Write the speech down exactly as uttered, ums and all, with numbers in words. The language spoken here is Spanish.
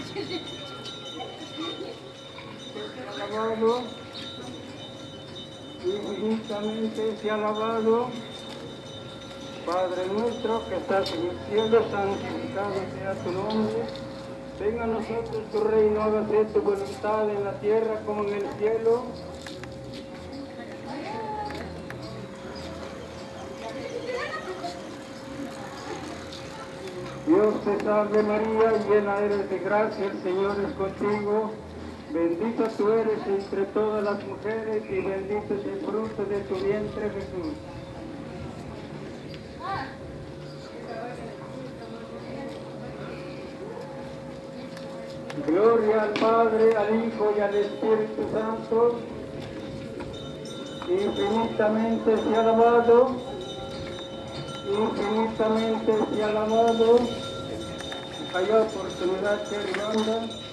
Alabado, infinitamente sea alabado, Padre nuestro que estás en el cielo, santificado sea tu nombre. Venga a nosotros tu reino, hágase tu voluntad en la tierra como en el cielo. Dios te salve María, llena eres de gracia, el Señor es contigo. Bendita tú eres entre todas las mujeres y bendito es el fruto de tu vientre, Jesús. Gloria al Padre, al Hijo y al Espíritu Santo. Infinitamente sea alabado, infinitamente sea alabado. Hay oportunidad que ronda.